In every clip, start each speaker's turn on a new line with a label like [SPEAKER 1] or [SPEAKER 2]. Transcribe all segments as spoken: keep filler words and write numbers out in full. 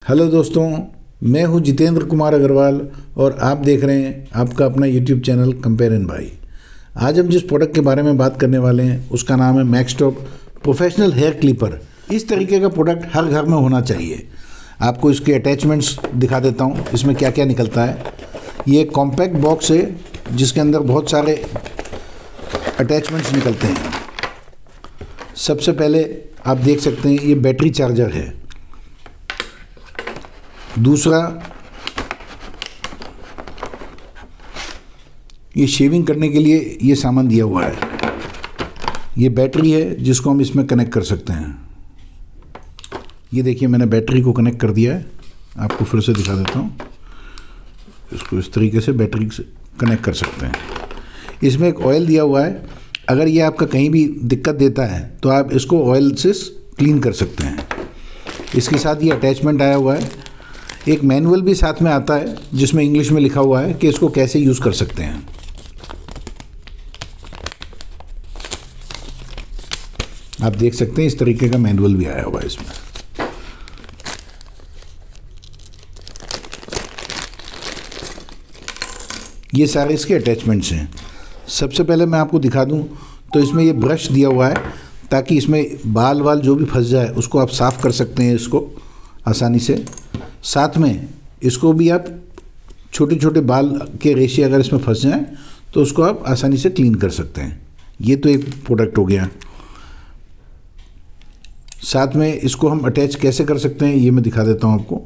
[SPEAKER 1] Hello दोस्तों, मैं हूं जितेंद्र कुमार अग्रवाल और आप देख रहे हैं आपका अपना YouTube channel compare and buy. आज हम जिस प्रोडक्ट के बारे में बात करने वाले हैं उसका नाम है मैक्सटॉप प्रोफेशनल हेयर क्लिपर। इस तरीके का प्रोडक्ट हर घर में होना चाहिए। आपको इसके अटैचमेंट्स दिखा देता हूं, इसमें क्या क्या निकलता है। ये एक कॉम्पैक्ट बॉक्स है जिसके अंदर बहुत सारे अटैचमेंट्स निकलते हैं। सबसे पहले आप देख सकते हैं ये बैटरी चार्जर है। दूसरा ये शेविंग करने के लिए ये सामान दिया हुआ है। ये बैटरी है जिसको हम इसमें कनेक्ट कर सकते हैं। ये देखिए मैंने बैटरी को कनेक्ट कर दिया है, आपको फिर से दिखा देता हूँ। इसको इस तरीके से बैटरी से कनेक्ट कर सकते हैं। इसमें एक ऑयल दिया हुआ है, अगर ये आपका कहीं भी दिक्कत देता है तो आप इसको ऑयल से क्लीन कर सकते हैं। इसके साथ ये अटैचमेंट आया हुआ है। एक मैनुअल भी साथ में आता है जिसमें इंग्लिश में लिखा हुआ है कि इसको कैसे यूज़ कर सकते हैं। आप देख सकते हैं इस तरीके का मैनुअल भी आया हुआ है इसमें। ये सारे इसके अटैचमेंट्स हैं। सबसे पहले मैं आपको दिखा दूं तो इसमें ये ब्रश दिया हुआ है ताकि इसमें बाल वाल जो भी फंस जाए उसको आप साफ़ कर सकते हैं इसको आसानी से। साथ में इसको भी आप छोटे छोटे बाल के रेशे अगर इसमें फंस जाएं तो उसको आप आसानी से क्लीन कर सकते हैं। ये तो एक प्रोडक्ट हो गया। साथ में इसको हम अटैच कैसे कर सकते हैं ये मैं दिखा देता हूं आपको।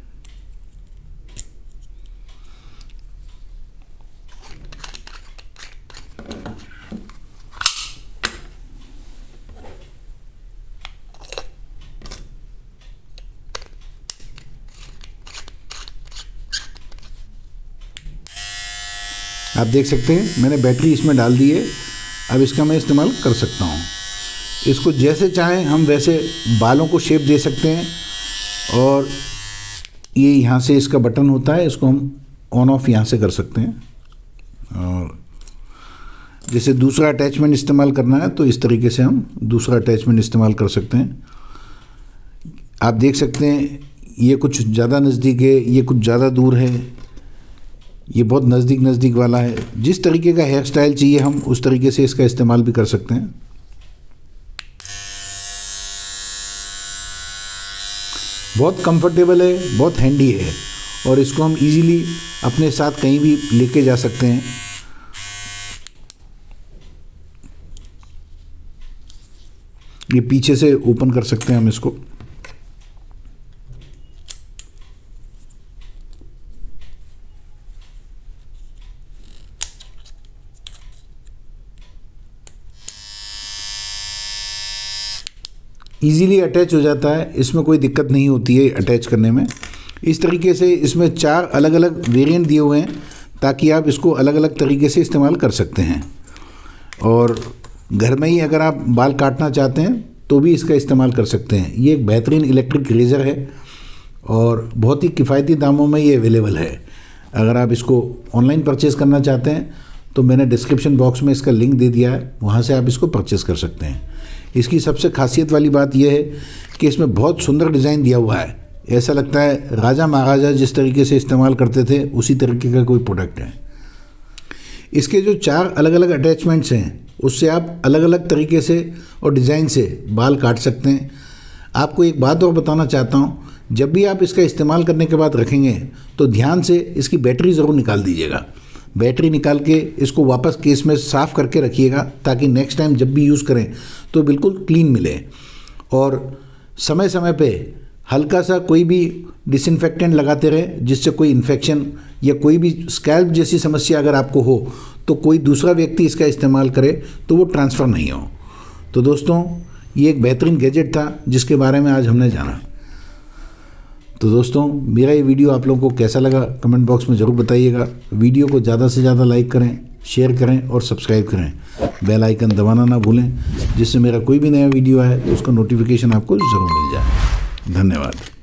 [SPEAKER 1] आप देख सकते हैं मैंने बैटरी इसमें डाल दी है। अब इसका मैं इस्तेमाल कर सकता हूँ। इसको जैसे चाहें हम वैसे बालों को शेप दे सकते हैं। और ये यहाँ से इसका बटन होता है, इसको हम ऑन ऑफ यहाँ से कर सकते हैं। और जैसे दूसरा अटैचमेंट इस्तेमाल करना है तो इस तरीके से हम दूसरा अटैचमेंट इस्तेमाल कर सकते हैं। आप देख सकते हैं ये कुछ ज़्यादा नज़दीक है, ये कुछ ज़्यादा दूर है, ये बहुत नज़दीक नज़दीक वाला है। जिस तरीके का हेयर स्टाइल चाहिए हम उस तरीके से इसका इस्तेमाल भी कर सकते हैं। बहुत कंफर्टेबल है, बहुत हैंडी है और इसको हम इजीली अपने साथ कहीं भी लेके जा सकते हैं। ये पीछे से ओपन कर सकते हैं हम इसको। ईज़िली अटैच हो जाता है, इसमें कोई दिक्कत नहीं होती है अटैच करने में। इस तरीके से इसमें चार अलग अलग वेरिएंट दिए हुए हैं ताकि आप इसको अलग अलग तरीके से इस्तेमाल कर सकते हैं। और घर में ही अगर आप बाल काटना चाहते हैं तो भी इसका इस्तेमाल कर सकते हैं। ये एक बेहतरीन इलेक्ट्रिक रेज़र है और बहुत ही किफ़ायती दामों में ये अवेलेबल है। अगर आप इसको ऑनलाइन परचेज़ करना चाहते हैं तो मैंने डिस्क्रिप्शन बॉक्स में इसका लिंक दे दिया है, वहाँ से आप इसको परचेज़ कर सकते हैं। इसकी सबसे खासियत वाली बात यह है कि इसमें बहुत सुंदर डिज़ाइन दिया हुआ है। ऐसा लगता है राजा महाराजा जिस तरीके से इस्तेमाल करते थे उसी तरीके का कोई प्रोडक्ट है। इसके जो चार अलग अलग अटैचमेंट्स हैं उससे आप अलग अलग तरीके से और डिज़ाइन से बाल काट सकते हैं। आपको एक बात और बताना चाहता हूँ, जब भी आप इसका इस्तेमाल करने के बाद रखेंगे तो ध्यान से इसकी बैटरी ज़रूर निकाल दीजिएगा। बैटरी निकाल के इसको वापस केस में साफ़ करके रखिएगा ताकि नेक्स्ट टाइम जब भी यूज़ करें तो बिल्कुल क्लीन मिले। और समय समय पे हल्का सा कोई भी डिसइंफेक्टेंट लगाते रहे जिससे कोई इन्फेक्शन या कोई भी स्कैल्प जैसी समस्या अगर आपको हो तो कोई दूसरा व्यक्ति इसका इस्तेमाल करे तो वो ट्रांसफ़र नहीं हो। तो दोस्तों ये एक बेहतरीन गैजेट था जिसके बारे में आज हमने जाना। तो दोस्तों मेरा ये वीडियो आप लोगों को कैसा लगा कमेंट बॉक्स में ज़रूर बताइएगा। वीडियो को ज़्यादा से ज़्यादा लाइक करें, शेयर करें और सब्सक्राइब करें। बेल आइकन दबाना ना भूलें जिससे मेरा कोई भी नया वीडियो आए तो उसका नोटिफिकेशन आपको ज़रूर मिल जाए। धन्यवाद।